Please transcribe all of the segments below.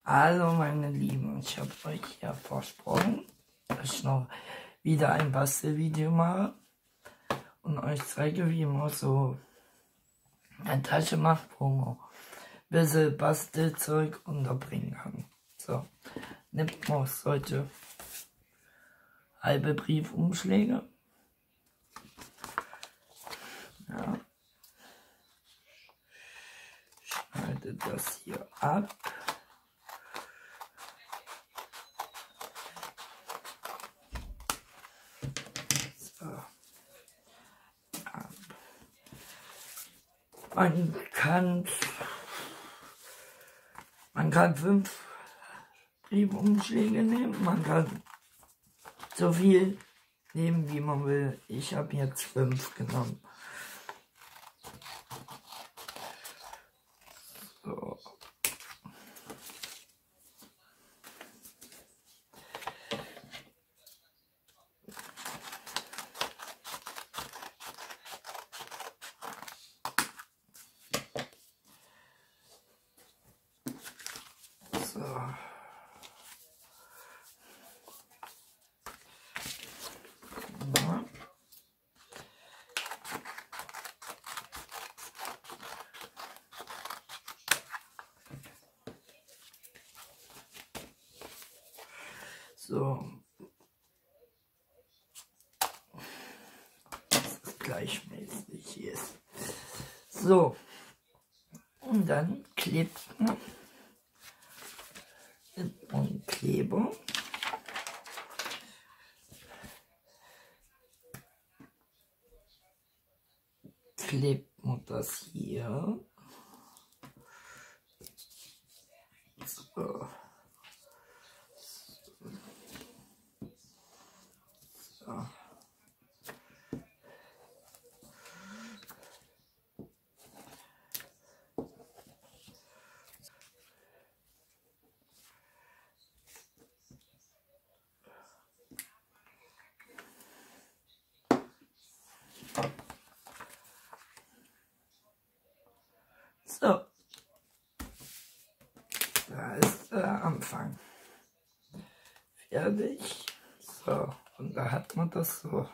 Hallo meine Lieben, ich habe euch ja versprochen, dass ich noch wieder ein Bastelvideo mache und euch zeige, wie man so eine Tasche macht, wo man ein bisschen Bastelzeug unterbringen kann. So, nimmt man solche halbe Briefumschläge. Ja. Schneide das hier ab. Man kann 5 Briefumschläge nehmen, man kann so viel nehmen, wie man will. Ich habe jetzt 5 genommen. So. So, dass es gleichmäßig ist. So, und dann klebt man mit einem Kleber. Klebt man das hier. So. So. So, da ist der Anfang. Fertig. So, und da hat man das so.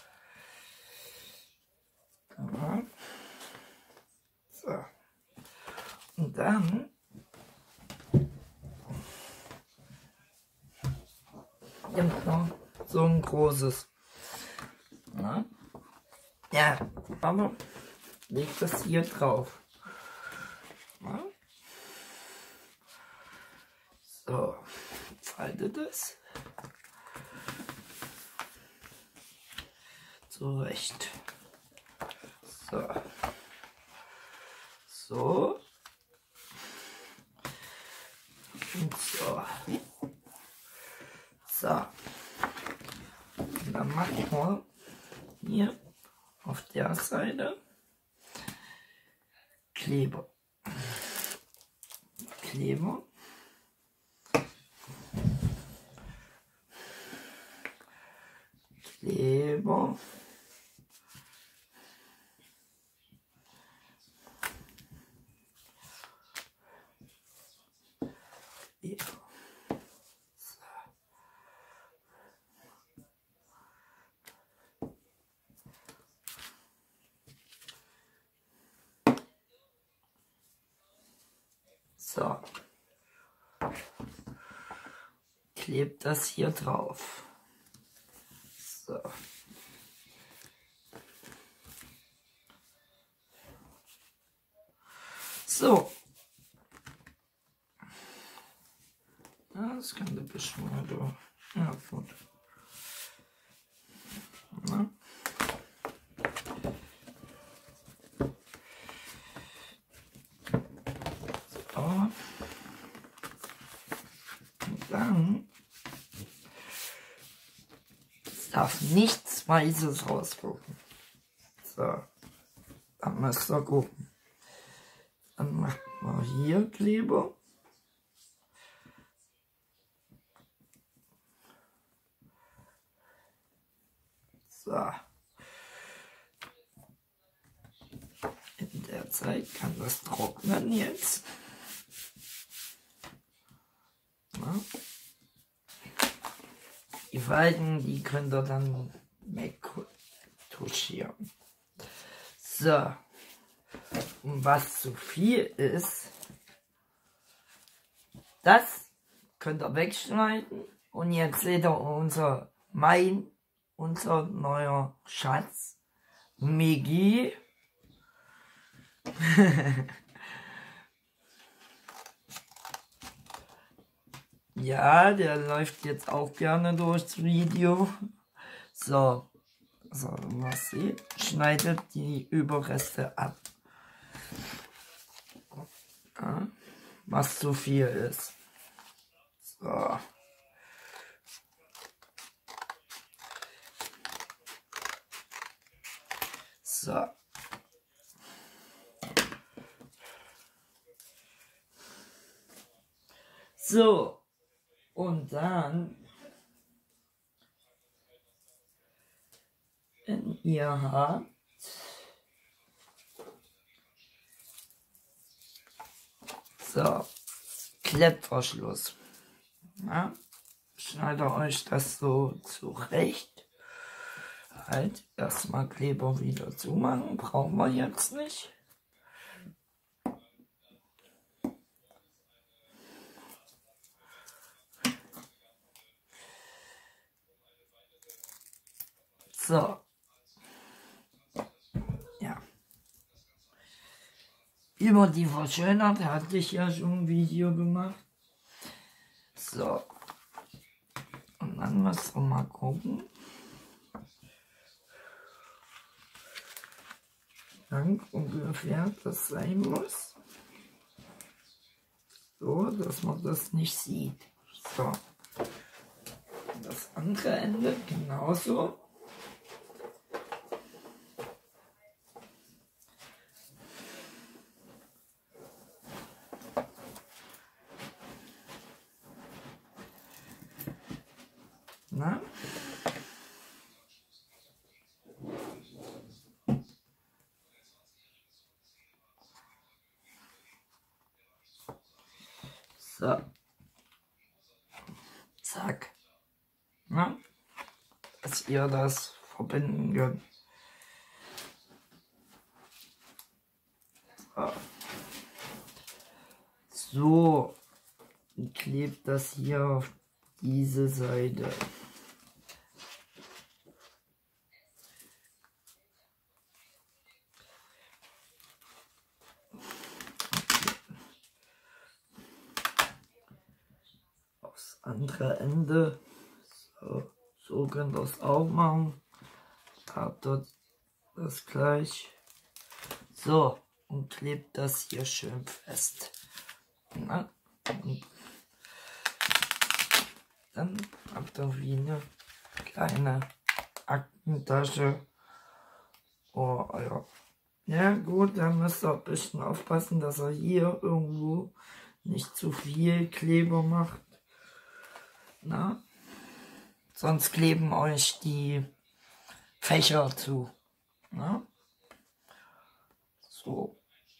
Ja. So. Und dann nimmt man so ein großes. Ja, aber legt das hier drauf. Ja. So, faltet es zurecht. So. So. Und so. So. Und dann machen wir hier auf der Seite Kleber. Kleber. Kleber. So, klebt das hier drauf. So. So. Ja, das könnte ein bisschen mal da. Ja, gut. Ja. So. Und dann darf nichts Weißes rausgucken. So. Dann müsst ihr gucken. Dann macht man hier Kleber. So. In der Zeit kann das trocknen jetzt. Ja. Die Falten, die könnt ihr dann wegtuschieren. So. Und was zu viel ist, das könnt ihr wegschneiden. Und jetzt seht ihr unser neuer Schatz. Migi. Ja, der läuft jetzt auch gerne durchs Video. So, was seht, schneidet die Überreste ab. Ja, was zu viel ist. So. So. So. Und dann, wenn ihr habt, so, Klettverschluss. Ja, schneidet euch das so zurecht. Halt, erstmal Kleber wieder zumachen, brauchen wir jetzt nicht. So. Ja. Über die Verschönert hatte ich ja schon ein Video gemacht. So. Und dann müssen wir mal gucken. Wie lang ungefähr das sein muss. So, dass man das nicht sieht. So. Das andere Ende genauso. Na? So. Zack. Na? Dass ihr das verbinden könnt. So. Und klebt das hier auf diese Seite. Aufs andere Ende. So könnt ihr es auch machen. Habt ihr das gleich. So. Und klebt das hier schön fest. Na? Und dann habt ihr wie eine kleine Aktentasche. Oh, ja. Ja gut, dann müsst ihr ein bisschen aufpassen, dass ihr hier irgendwo nicht zu viel Kleber macht. Na? Sonst kleben euch die Fächer zu. Na? So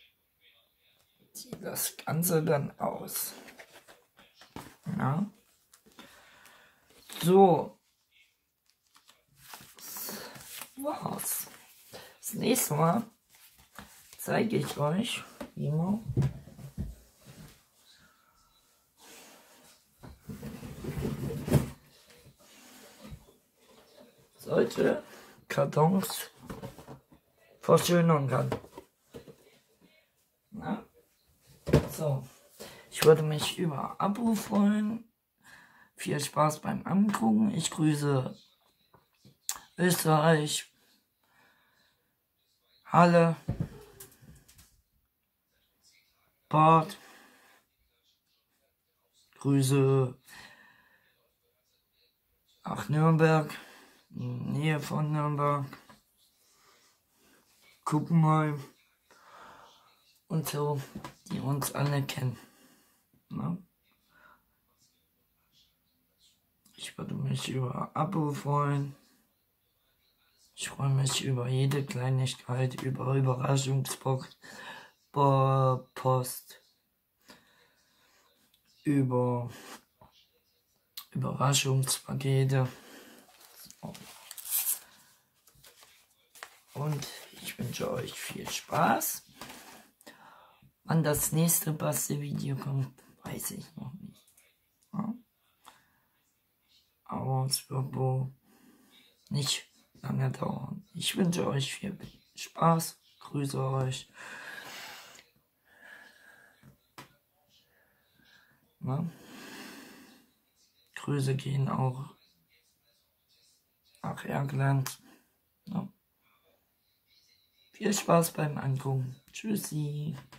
sieht das Ganze dann aus. Na? So. Das war's. Das nächste Mal zeige ich euch, wie man solche Kartons verschönern kann. Na? So, ich würde mich über Abo freuen. Viel Spaß beim Angucken. Ich grüße Österreich, Halle, Bad, Grüße nach Nürnberg, Nähe von Nürnberg, Kuppenheim und so, die uns alle kennen. Na? Ich würde mich über Abo freuen. Ich freue mich über jede Kleinigkeit, über Überraschungspost, über Überraschungspakete. Und ich wünsche euch viel Spaß. Wann das nächste Bastelvideo kommt, weiß ich noch nicht. Ja? Aber es wird wohl nicht lange dauern. Ich wünsche euch viel Spaß. Grüße euch. Ja? Grüße gehen auch nach Ergland. Ja? Viel Spaß beim Angucken. Tschüssi.